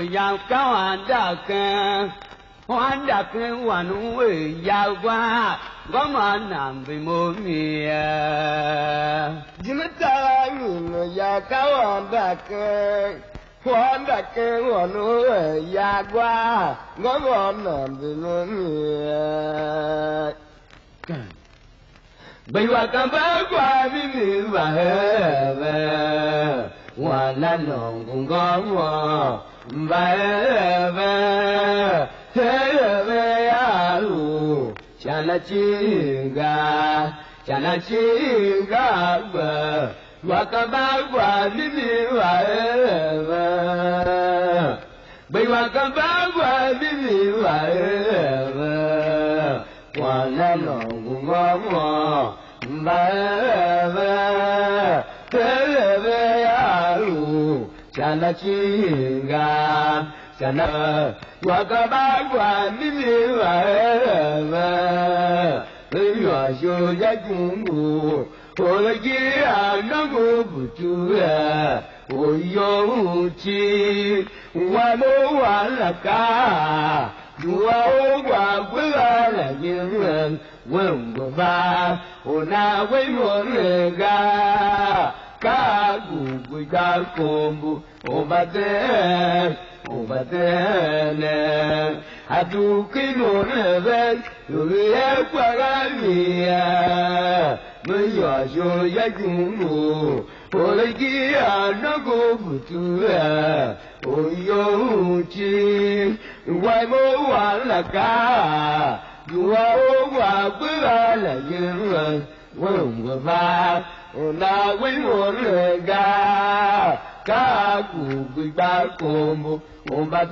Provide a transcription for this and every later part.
要高安大根，安大根万为要瓜，我们南北莫灭。 你们大人要高安大根。安大根万为要瓜，我们南北莫灭。 北瓦干巴瓜比你瓦嘿。我那农工干我拜拜，嘿拜呀路，像那金嘎，像那金嘎吧，我干巴瓜比你拜拜，被我干巴瓜比你拜拜，我那农工干我拜拜，嘿拜呀路。像那金嘎，像那我个八卦咪咪来嘛，月秀在公路，我的爹啊，那个不住啊，我有气，我都完了嘎，我挂回来了英文，问我吧，我那为我那个。嘎咕咕嘎咕咕，我把这呢，还都给我那边有也挂个米啊，没有说也用路，我的爹啊那个不住啊，我有气，外母完了嘎，我挂回来了英文，问我吧。我那为我那个嘎咕咕嘎咕咕，我把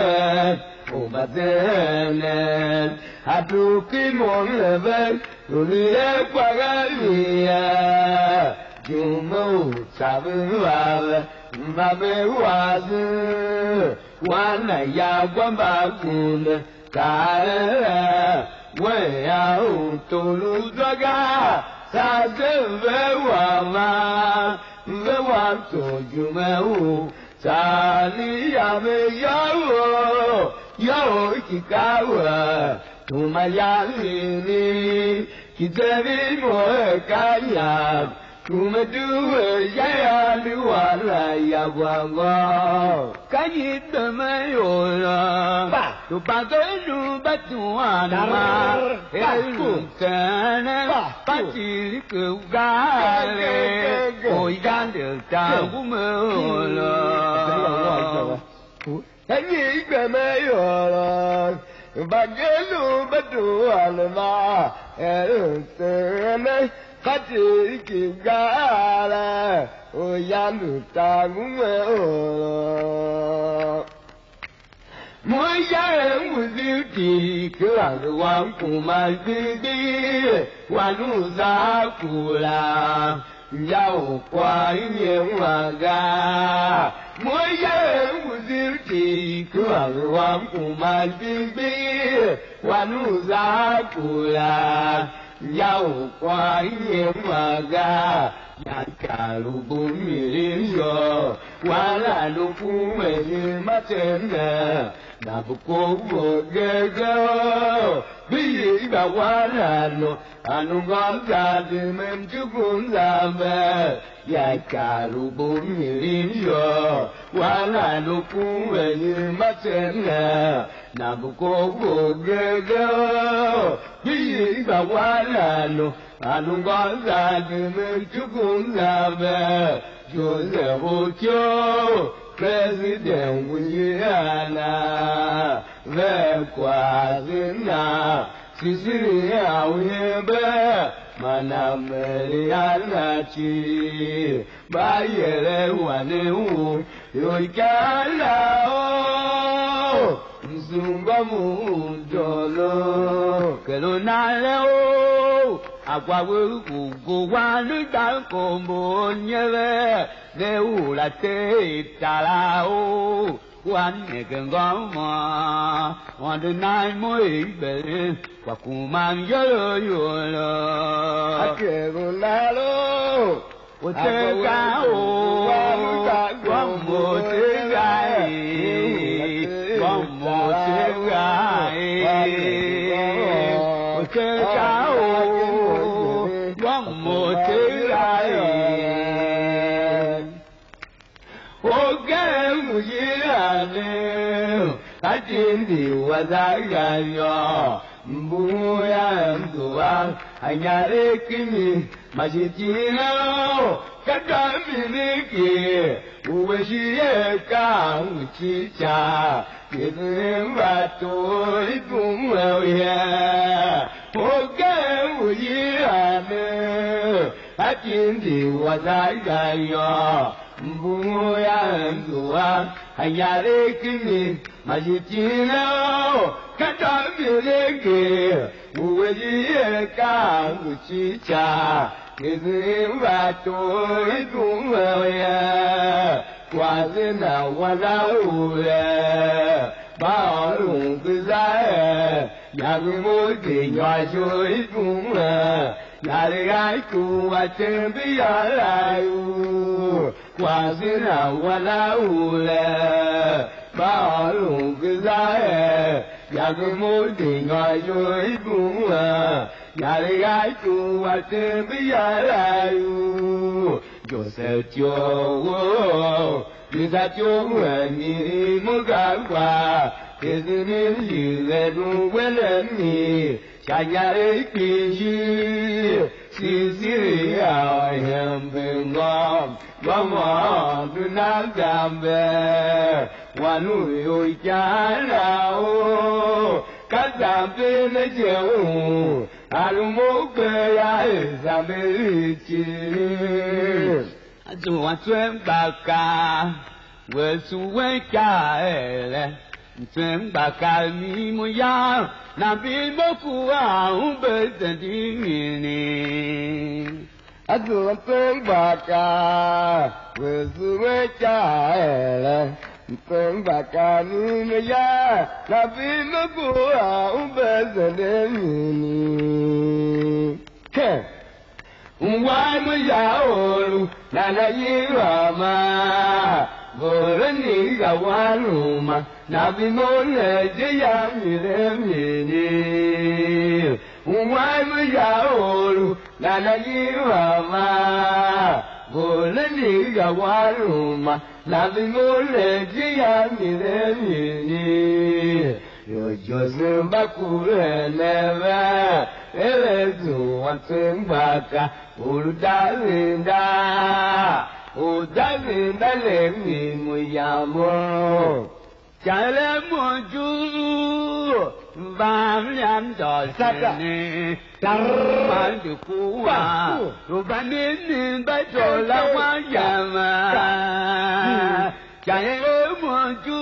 这呢，还都给我那边有也挂个米呀，就没差不多了，把没话子，我那呀我把姑娘干了，我要走路这个。啥子为我嘛？为我做就没有，啥里也没有，有一个我，他妈呀你，其这里我干呀。我们就会呀你完了呀我，赶紧都没有了，就把这路把住完嘛，路真的把几个干嘞，我一干就干不没有了，你可没有了。把这路把住完了嘛，真的。他这个嘎啦，我呀路打我了，我呀人不是的，可俺是王姑妈弟弟，我路啥苦啦，要挂一年我嘎，我呀人不是的，可俺是王姑妈弟弟，我路啥苦啦。要挂念我个，呀假如不迷哟，完了都不没嘛真的，那不过我这个，比一个完了咯，俺们光家的们就不咱们，呀假如不迷哟，完了都不没嘛真的。那不过我这个，比一个完了咯，俺们光咱们就共咱们，就是不久，president 无言呐，外国人呐，其实也无言呗。mana meliana chi ba yele wane u yoikala o nsunga mu jolo kelo na o agwa wu ku wa lu dan ko mo nyele ne u la te tala o quan nghe gần gõ mà hoàn đến nay mới về và cùng mang nhớ rồi là kể còn là lô của thế cao qua một thế gai ne Kajindi wazagayo Mbuya mtuwa Hanyare kimi Mashitina Kakaminiki Uweshiye Uchicha Kizimbato Itumwewe Oke uyirane Kajindi wazagayo Mbuya mtuwa Hanyare kimi Mashitina Katamireke, uwejiye kanguchicha, kizimbato itumwewe, kwazina wanaule, baolungizae, yagimuti nyasho itumwe, yariaiku watembi yalayu, kwazina wanaule, baolungizae, Yagimuti ngayo ibuwa, yariaiku watembi yarayu. Joseph Jowo, Lisa Jowo ni mugagwa, Kizini yiledu weleni, Shanyare kiji, Sisiri awayembengom, Mama dunagambe, Wanu yoyalao, Kazambe nejeu, Alumokwe ya ezamerichi. Azuwatwen baka, Wesuwe kaele, Twen baka mi moya, Nabi mokuwa ubezendimini. Azuwatwen baka, Wesuwe kaele, Twen baka mi moya, Nabi mokuwa ubezendimini. Umwaimu yaolu, Nana yirama, Gorani gawanuma, Nabimone jayamilemini. Umwaimu yaolu, Nana yirama, Gorani gawanuma, Nabimone jayamilemini. Yojosim bakure neve, Elezu watsimbaka, Udazinda lemi muyamo. Chale moju, Vamyam dolsene, Tarmandukuwa, Ubanini bajola wayama. Chale moju,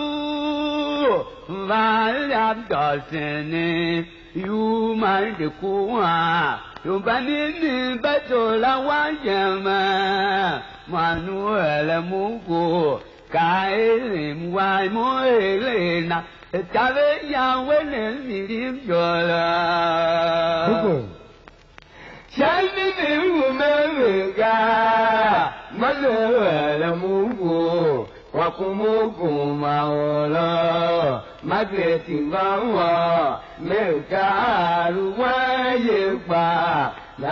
Vamyam dolsene, You mind the kuwa, you banini batola wayama, Manuel Mugo, Kailim Waimoelena, Tave Yawen Mirim Yola. Shining America, Manuel Mugo. Wakumuku maola, Magreti mawa, Mekaru wayepa,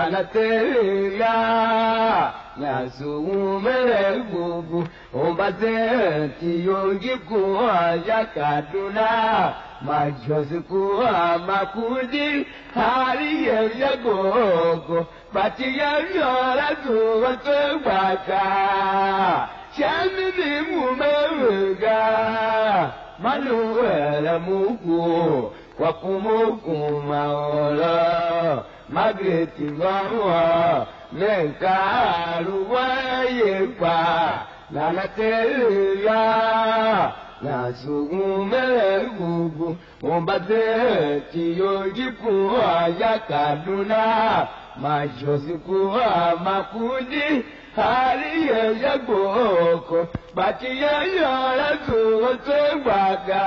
Nanateria, Nasu melegugu, Ombazeti yogiku yakaduna, Majosiku makudi, Hari yagogo, Batia yola zuwatubaka. Shamini mumewega, Manuela mugu, Wakumuku maola, Magreti mawa, Mekaru wayepa, Nanateria, Nasugumelegugu, Ombazeti yogiku yakaduna, Majosiku makundi, Hari yagoko, Batia yola zuwatubaka,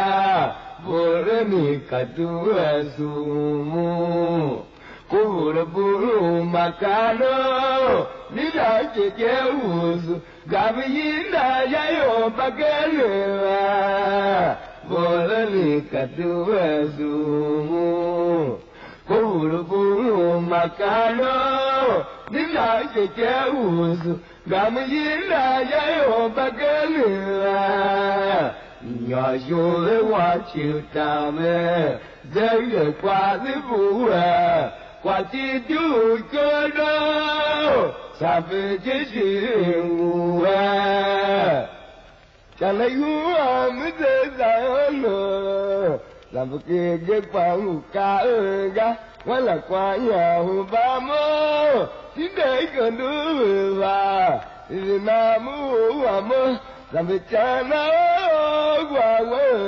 Boremi kadua sumu, Kuraburu makano, Nilaje keuzu, Gavina yayo bagelewa, Boremi kadua sumu, Kuraburu makano, Nilaje keuzu, Gamina yayo bagelewa, nhỏ rồi hoa chiều tao mẹ dễ dễ qua đi vụ à qua chi chú cơ đâu sao về chế sĩ ngủ à chẳng lấy húa mới dễ dàng hơn nữa làm việc kia ghé qua ngủ ca ơi ga quay là qua nhà hồ ba mơ chỉ để cần đứa và thì nam mơ mơ làm việc cha nó qua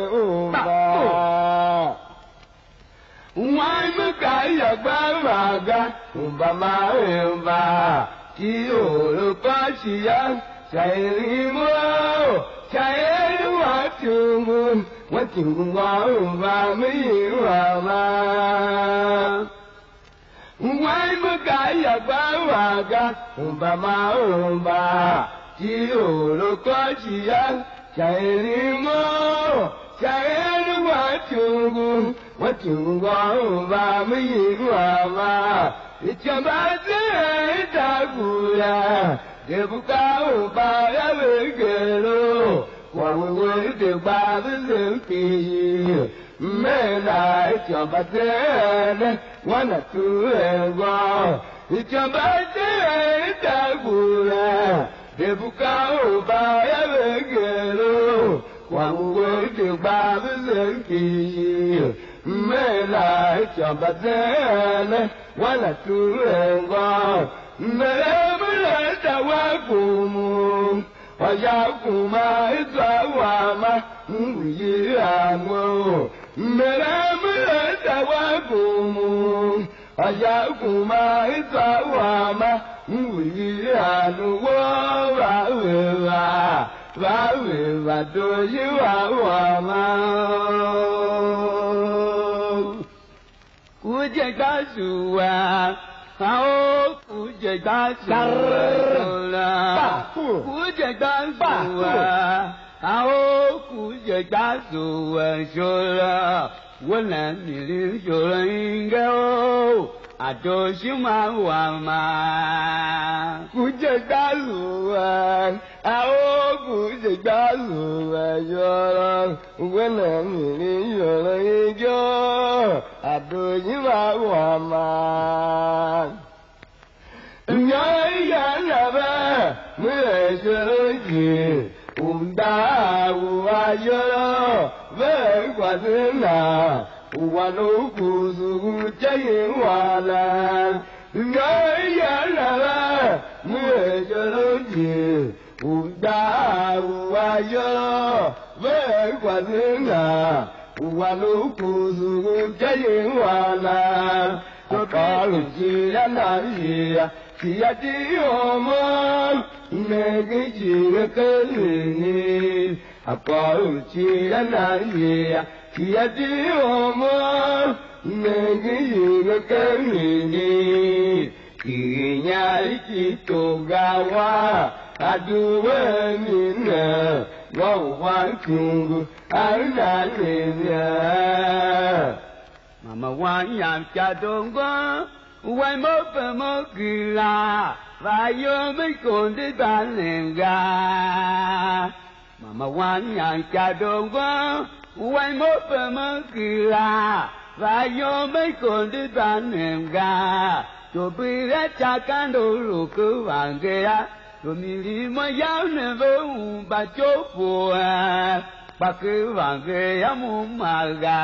ba ngoài mới cái giờ ba ga ba má ba chỉ ở ba chỉ ăn chạy đi mơ chạy đi qua trường môn qua trường qua ba mấy ba ngoài mới cái giờ ba ga ba má ba chỉ ở ba chỉ ăn chạy đi mơ chạy đi qua trường môn qua trường qua ba mấy ba cho ba thế ta cùa để bút cao ba đã về kề lô qua quê để ba với lưỡi kỳ mẹ lại cho ba thế này qua là cứ qua cho ba thế ta cùa để bút cao ba đã về kề lô qua quê để ba với lưỡi kỳ mẹ lại cho ba thế này qua là cứ qua mẹ mới lại ta qua cùng và giáo cùng mà ít qua mà gì à mơ mẹ mới lại ta qua cùng và giáo cùng mà ít qua mà gì à nó và về và tôi yêu à mà của trời ta sủa sao của trời ta sủa là của trời ta sủa sao của trời ta sủa là quên là mình sủa là ingao à tôi xíu mà hòa mà của trời ta sủa sao của trời ta sủa là quên là mình sủa là ingao à tôi xíu mà hòa mà nhớ nhà là ba mới chơi gì đã qua giờ về qua thế nào qua nấu cù dù cháy hoa là nhớ nhà là ba mới chơi gì đã qua giờ về qua thế nào qua nấu cù dù cháy hoa là có lúc gì đã nói gì chỉ chỉ ôm mẹ cái gì cái gì có lúc gì đã nói gì chỉ ôm mẹ cái gì cái gì khi nhà chỉ tổ gà hoa adu mình ngầu hoa chung anh đã lên mà hoa nhang cha đông quá quay mơ kỳ lạ và vô mấy con đi bán liền gà mà hoa nhang cha đông quá quay mơ kỳ lạ và vô mấy con đi bán liền gà cho bị ra cha can đồ lù cứ vàng kia rồi mình đi mà giáo nên với bà chỗ phù bà cứ vàng kia muốn mà gà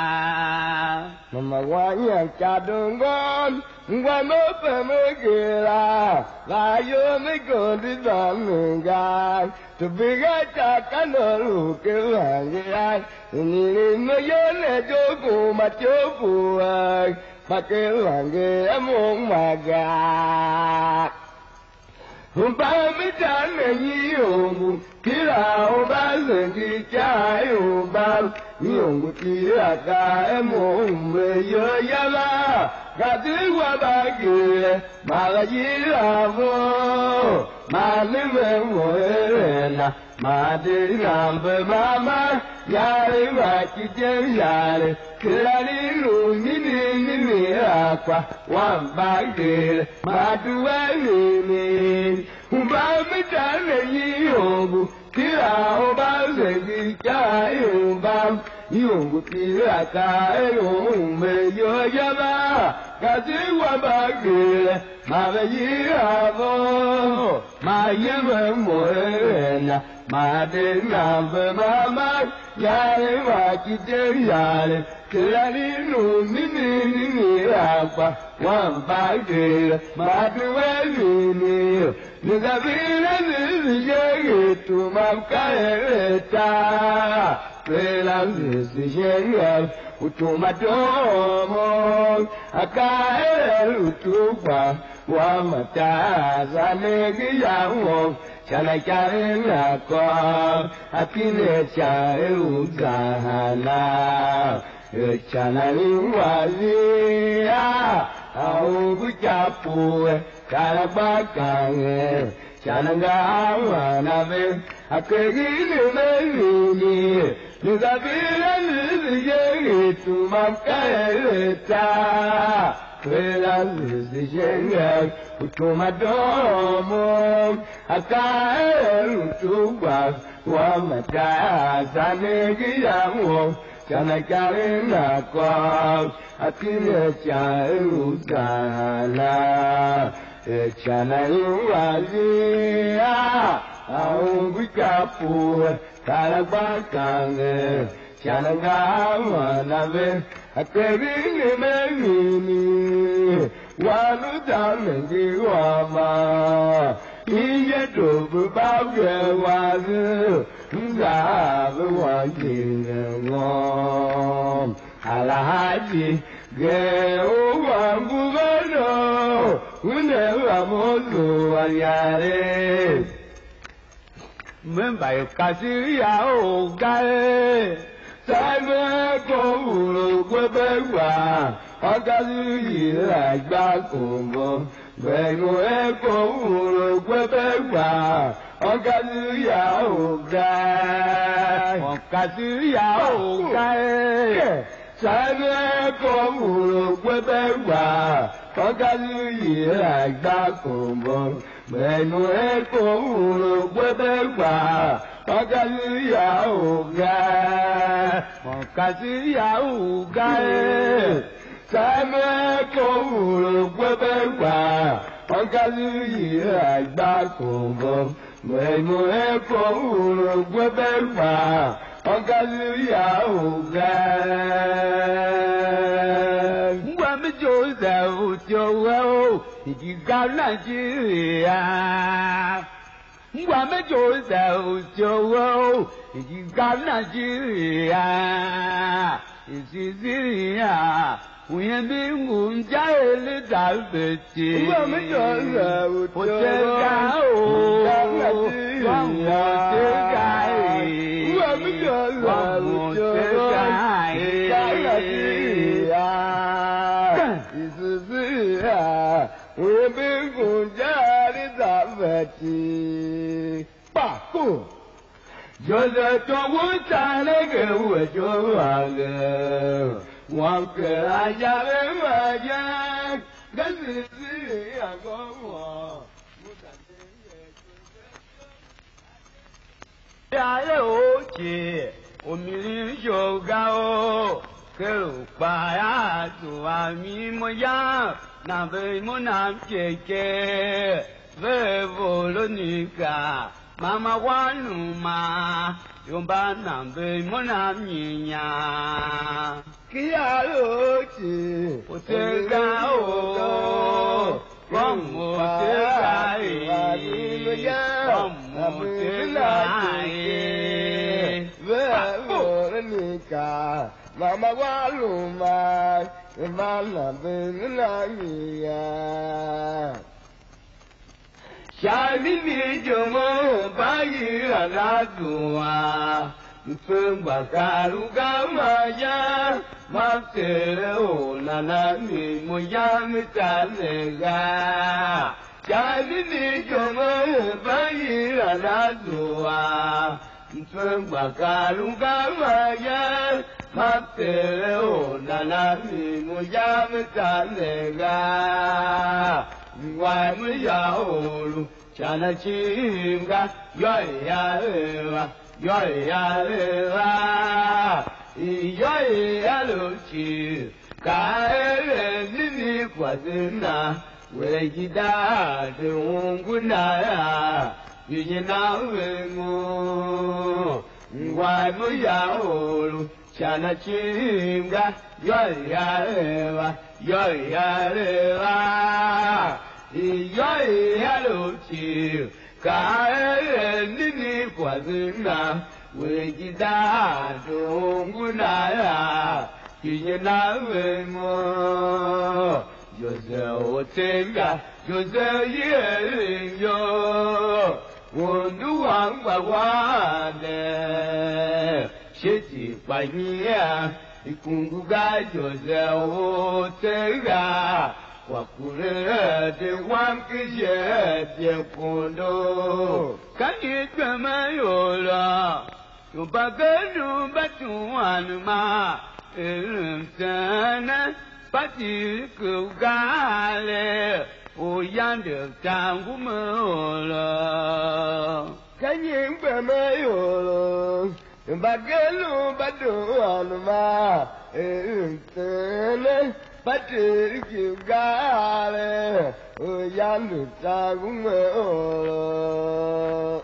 mà qua nhà cha đường con qua mơ kia là vô mấy con đi bán mình gà rồi bị ra cha can đồ lù cứ vàng kia rồi mình đi mà giáo nên chỗ phù mà chỗ phù bà cứ vàng kia muốn mà gà ba mươi tháng ngày nhiều khi nào ba giờ đi trái ba nhiều khi là cả em muốn về giờ ya ba cả thứ qua ba kia mà là gì là vô mà nếu em ngồi lên mà đi làm về mama ya đi mà chỉ chơi ya đi cứ là đi luôn đi qua quan ba kia mà tu ai đi ba mươi tháng ngày nhiều Tira oba se ka yumba yungu tira ka yume yo yaba kasi wabage ma yira bo ma yema moena ma de na ma ya wa kite ya Kirani no ni apa wamba ge ma duwe ni Nizabira nizije tu mamkaeta Pela nizije utuma domo Akae utuba Wamata zanegi yawo Chana chare nako Akine chare ugahana Chana liwazia Au kuchapue Karabakange Chananga wanabe Akegini melini Nizabira nizije Tumamkaeleta Kwela nizije Utuma domo Akae utuba Wamata zanegi yawo Chana chare nako Akine chare ugana Chana yuwazia Au kuchapu Karabakange Chana gawa nabe Akegini melini Wanu damengi wama Iye dobu babye wazu Nzabe wajine ngom Alahaji Ge uwangu bano Unewa mozu wanyare Memba yukasi ya ugae Saime kovulu kwebewa Akasi yira gbakumbo Benu kovulu kwebewa Akasi ya ugae Akasi ya ugae Saime kovulu kwebewa Akasi yira gbakumbo Benu kovulu kwebewa Akasi ya ugae Akasi ya ugae Saime kovulu kwebewa Akasi yira gbakumbo Benu kovulu kwebewa Akasi ya ugae Mwami Joseph Jowo Ijiga Nigeria Mwami Joseph Jowo Ijiga Nigeria Isiziria Uyembi ngunja Elizabeth Mwami Joseph Jowo Mwami Joseph Isiziria Uyembi ngunja Elizabeth Paku Joseph Tawutanege Wejowange Wanke Ajare Maja Gazizi Agomo Yale Oche Omiri Shogao Kerupaya Tuami Moya Nabe Monam Cheke Vevolonika Mama Wanuma Yomba Nambe Monam Ninya Kialochi Otega O Otega Vevolonika Mama Wanuma Yomba Nambe Monam Ninya Shalini jomo bayi aladua Mpemba karuga maya Maftere onanani moya mitalega Shalini jomo bayi aladua Mpemba karuga maya Maftere onanani moya mitalega Why me ya olu chana chinga yoya lewa yoya lewa yoya luchi kae nini kwazina wejida de unguna yina wengu ngwanu yaolu chana chinga yoya lewa yoya lewa yoya luchi kae nini kwazina wejida de unguna yina wengu Jose Otenga, Jose Yeyo, Wundu Wangwa Wade, Sheti Pania, Ikunguga Jose Otenga, Wakure de Wankije, Yakundo, Kayitamayola, Tubaganu Batuanma, Sana. Pati kugale oyande tangu mola Kanying Bamayolo, Bagelu Badu Anuma, Tene, Pati kugale oyande tangu mola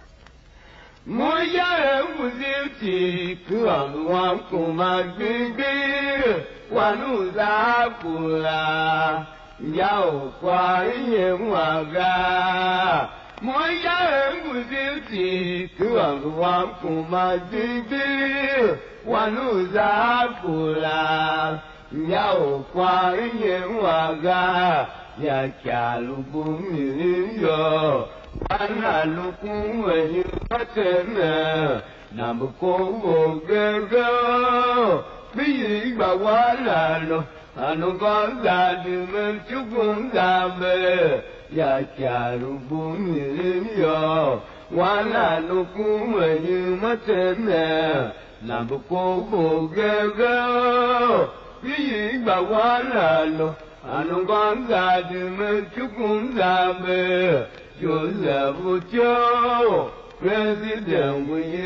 Moya muziki kuanwa kumagbigbi wanuza kula yao kwa iye mwaga Moya muziki kuanwa kumagbigbi wanuza kula yao kwa iye mwaga ya kalubumiliyo Ana lukun wenyu patene Nabuko gego Biyi gbawala lo Anugonza dume chugunza me Ya charubu miliyo Wana lukun wenyu matene Nabuko gego Biyi gbawala lo Anugonza dume chugunza me Joseph Joe, President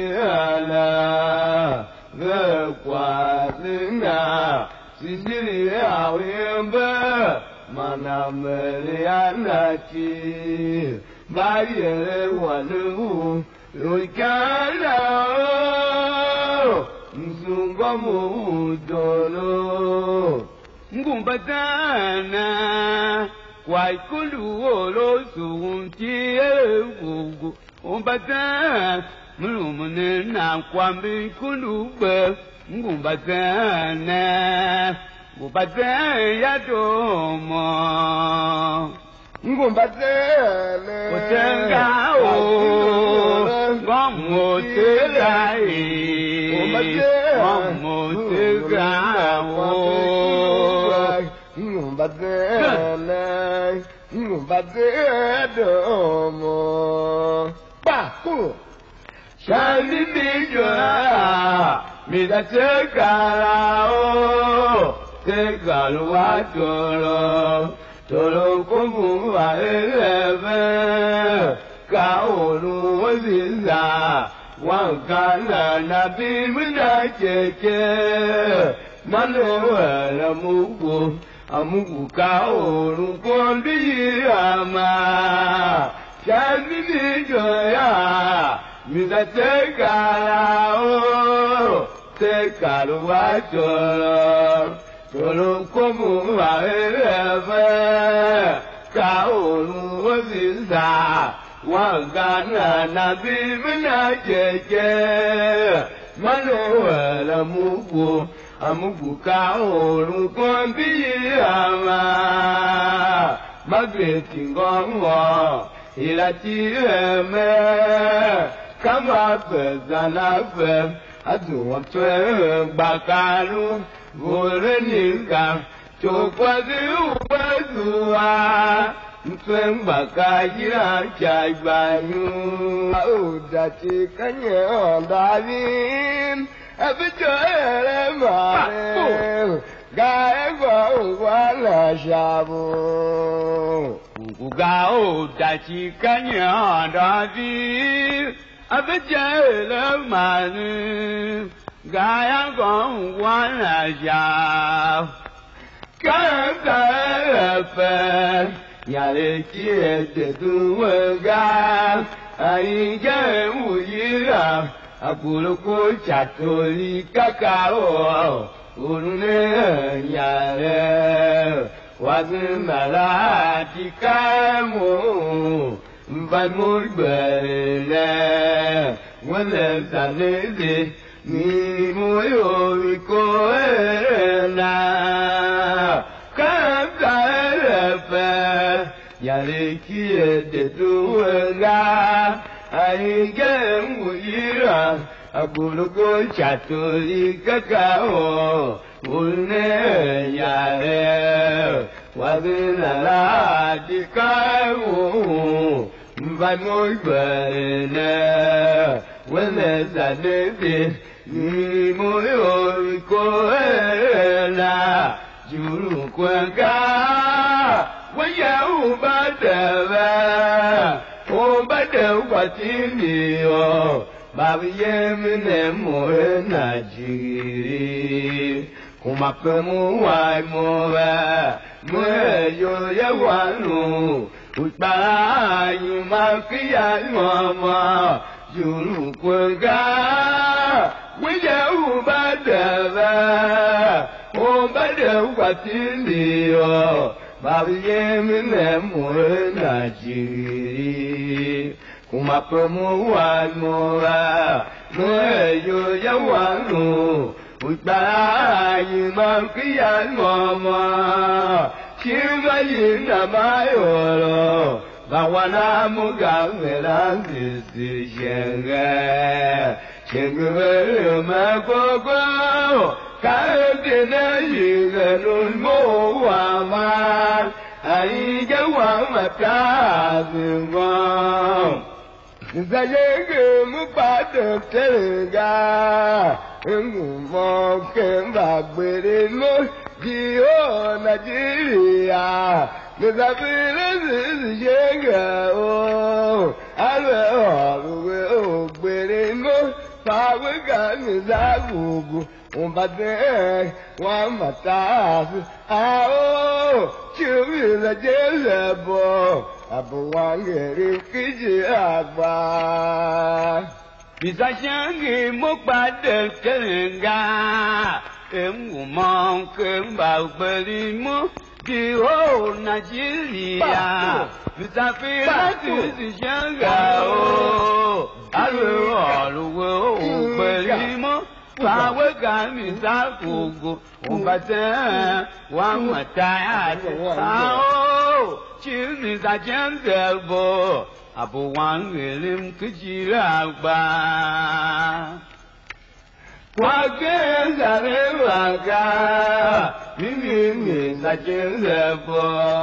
Wiana, the Quadina, Sicilia, Wimber, Manameliana, Baye, Wanu, Lucana, Zungamu, Dono, Gumbatana. Waikulu olo suunti egugu umbata mulumune na kwambi kulube ngumbatana ngumbatana yadomo ngumbatana utenga o ngomotela ngomotela Ngumbadedomo Baku Shami Bijoa Mida Tekala O Tekalu Watolo Tolo Kumu Eleve Kaolu Waziza Wankana Nabi Munacheke Manuela Mugu Amugu kaoru kondi ama Shami Bijoya Mida Tekala O Tekalu Watolo Tolo Kumu Eleve Kaolu Waziza Wangana Nabi Munacheke Manuela Mugu Amugu kaoru kondi ama Magreti ngongo Ilati eme Kama pezana fe Aduwa twe bakalu Vore nika Chokwazi uwezuwa Twe mbakajira chaibanyu Udati kanye ondavim Ebichoere mare Gae kwa wana shabu Ugao dachi kanya dadi abijele manu gaya gong wana ja kaya yale kie de tuwaga aige uyira abuluko chatoli kakao urune yale Wadimala tikamu Vamur bele Wale zanede Ni moyo ikoela Kantalefe Yale kie de tuwela Aige muira Abuluko chatoli kakao Ulne yare Wadinala dikamu Vamur bele Wale zanede Ni moyo ikoela Juru kwanga Waya ubadala Ubadala watiniyo Babiyemine moe najiri Kumakumu wai moe Moe yo ya wanu Utbara yumakia mama Juru kwanga Waya ubadala Ubadala watiniyo Babiyemine moe najiri Kumakumu wai moe Moe yo ya wanu Utbara yumakia mama Chivaina mayoro Bawana mugamela sisi shenge Shenge magogo Kaedina yiganun mo wama Aiga wama tazingwa Zayege mubade telega Ngumo kemba gbereno Dio Nigeria Nizabile zizishega o Alwe o gbereno Pawega nizagugu Umbade wamatasi Ao Chubila jelebo Abuwangeri kiji agba Bisashangi mukbade telenga Emumon kemba gberimu Dio Nigeria Bisafira tisishanga o Aluwe o gberimu Pawega nizagugu Umbade wamatasi Ao Chini za jenzebo Abuwangelim kujiragba Wageza rewaga Mimi za jenzebo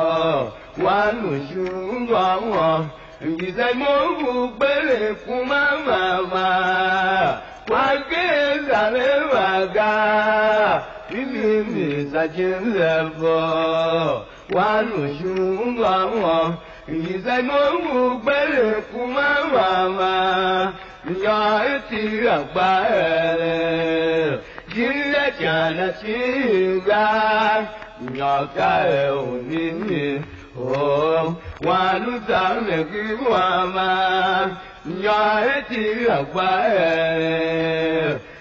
Wanushungwa wa Ngizai mogu bele kumamama Wageza rewaga Mimi za jenzebo Wanushungwa wa Ngizai mogu bele kumamama Nya iti agba ele Jile jana chiga Nya ka e onini Oh Wanu zame kiwama Nya iti agba ele